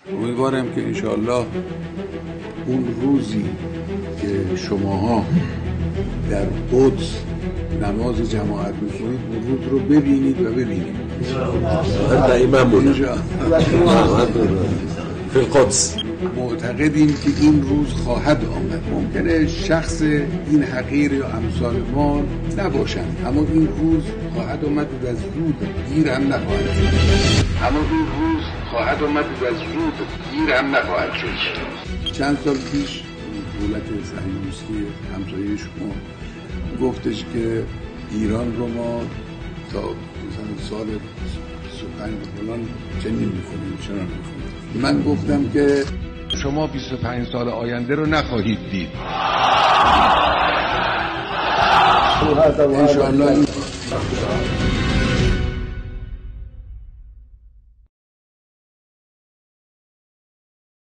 امیدوارم که انشاءالله اون روزی که شماها در قدس نماز جماعت می‌خونید اون روز رو ببینید و ببینید دائما بودم فی القدس. معتقدیم که این روز خواهد آمد. ممکنه شخص این حقیر یا امثال ما نباشند، اما این روز خواهد آمد و از زود دیر هم نخواهد شد. چند سال پیش دولت صهیونیستی همسایه شما گفتش که ایران رو ما تا مثلا سال 25 فلان چنین می‌خونیم، چرا نمی‌خونیم؟ من گفتم که شما 25 سال آینده رو نخواهید دید. انشاءالله